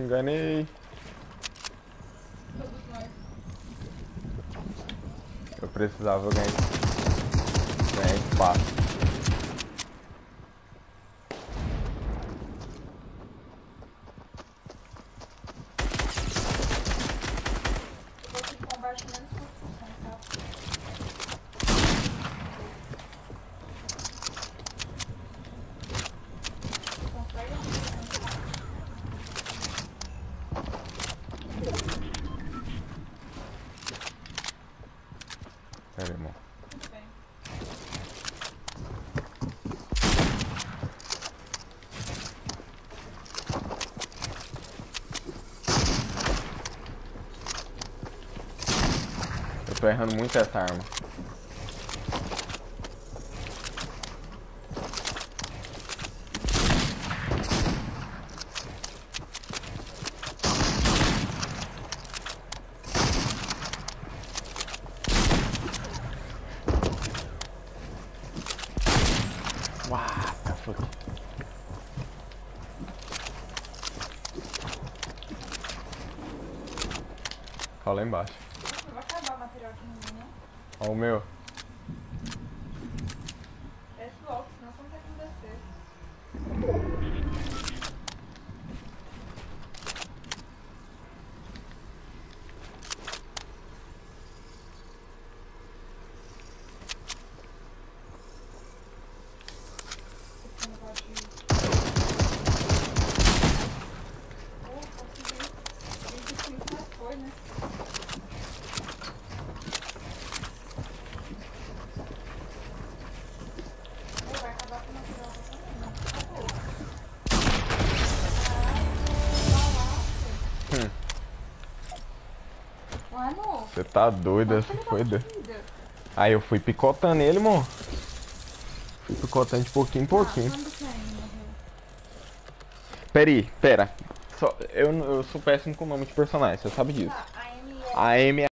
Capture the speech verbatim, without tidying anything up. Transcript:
enganei. Todos nós. Eu precisava ganhar, ganhar espaço. Eu vou de combate menos construção, tá? Constrói a Pera aí, irmão. Tudo bem. Eu tô errando muito essa arma. What the fuck? Olha lá embaixo. Vai acabar o material aqui no meio, né? Olha o meu. Desce logo, senão você não tem como descer. Você não pode ir. Oh, consegui. vinte e cinco, mas foi, né? Oh, vai acabar com o material aqui também, né? Acabou. Hum. Mano, Você tá doido, essa foi doido. Aí eu fui picotando ele, irmão. Fui picotando de pouquinho em pouquinho. Quando que a Amy morreu? Pera aí, pera. Só, eu, eu sou péssimo com o nome de personagem, você sabe disso. Tá, a Amy é... A Amy